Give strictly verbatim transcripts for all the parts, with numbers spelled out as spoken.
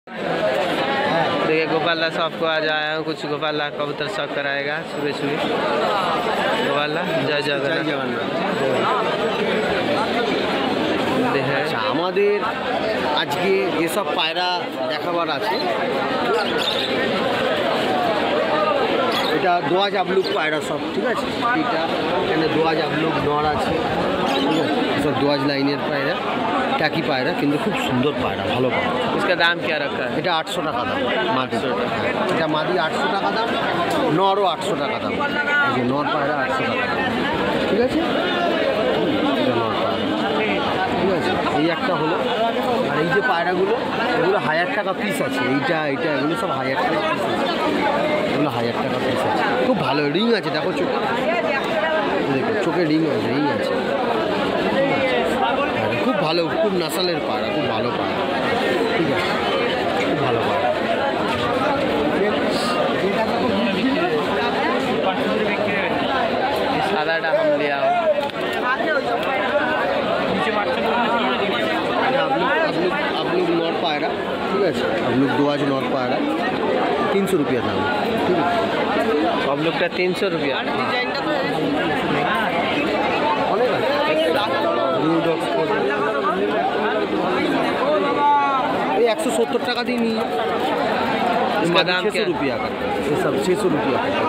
देखिए गोपाल दास आपको आज आया हूँ, कुछ गोपाल दास कबूतर शौक कराएगा सुबह सुबह। गोपाल दास जय जगन्नाथ। আচ্ছা, আমাদের আজকে যেসব পায়রা দেখাবার আছে, এটা দোয়াজ আবলুক পায়রা সব, ঠিক আছে। এটা এখানে দোয়াজ আবলুক নর আছে, ঠিক আছে। সব দোয়াজ লাইনের পায়রা, টাকি পায়রা, কিন্তু খুব সুন্দর পায়রা, ভালো পায়রা। इसका दाम क्या रखा है? এটা আটশো টাকা দাম মাদি। এটা মাদি আটশো টাকা দাম, নরও আটশো টাকা দাম। এই যে নর পায়রা আটশো টাকা দাম, ঠিক আছে। এটা নর পায়রা, ঠিক আছে। এই একটা হলো। আর এই যে পায়রাগুলো, এগুলো হাজার টাকা পিস আছে। এইটা এইটা এগুলো সব হাজার টাকা পিস আছে, এগুলো হাজার টাকা পিস আছে। খুব ভালো রিং আছে, দেখো চোখে, দেখো চোখে রিং আছে, রিং আছে, খুব ভালো, খুব নাসালের পায়রা, খুব ভালো পায়রা, ঠিক আছে, খুব ভালো পায়রা। সাদাটা हम ले आओ। আবলুক নর পায়রা, ঠিক আছে। আবলুক দোয়াজ নর পায়রা তিনশো রুপিয়া দাম, ঠিক আছে। আবলুকটা তিনশো রুপিয়া। অনেক আছে। এই একশো সত্তর টাকা দিয়ে নিই। इसका दाम छः सौ रुपया का, ये सब छः सौ रुपया का।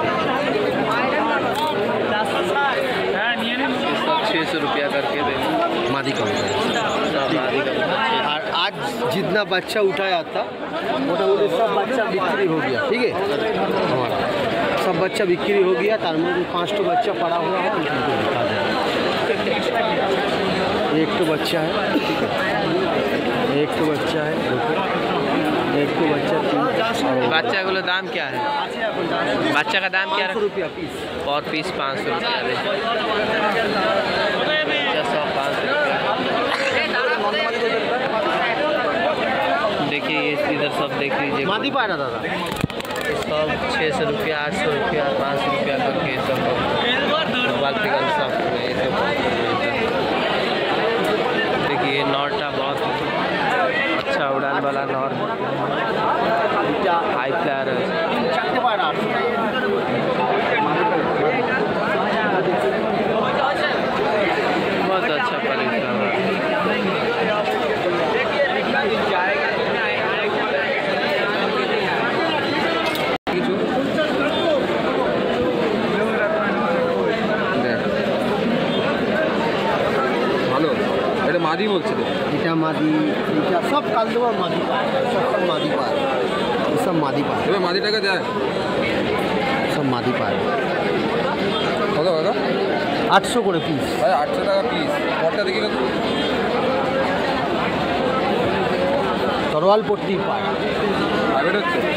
छः सौ रुपया करके दे मादी का होता है। और आज जितना बच्चा उठाया था मोटा मोटी सब बच्चा बिक्री हो गया, ठीक है। हमारा सब बच्चा बिक्री हो गया। तार में पाँच तो बच्चा पड़ा हुआ है, उनको दिखा दें। एक तो बच्चा है, ठीक है, एक तो बच्चा है, एक तो बच्चा, बच्चा को दाम क्या है? बच्चा का दाम क्या है? रुपया पीस, और पीस पाँच सौ रुपया। सौ पाँच सौ देखिए इधर सब देख लीजिए। मादी पायरा दादा सब छः सौ रुपया, आठ सौ रुपया, पाँच सौ रुपया करके सब बाल्टिकल सब ये सब। देखिए नॉर्टा बहुत अच्छा उड़ान वाला नॉर, हाई फ्लायर है। बहुत अच्छा क्वालिटी है। ভালো, এটা মাদি বলছে তো? এটা মাদি, এটা সব কালদোয়া মাদি পায়, সব সব মাদি পায়, সব মাদি পায়। এবার মাদি টাকা দেয়, সব মাদি পায়। কত টাকা? আটশো করে পিস। ভাই আটশো টাকা পিস। পরটা দেখি কত? তরোয়াল পট্টি পায়। প্রাইভেট হচ্ছে।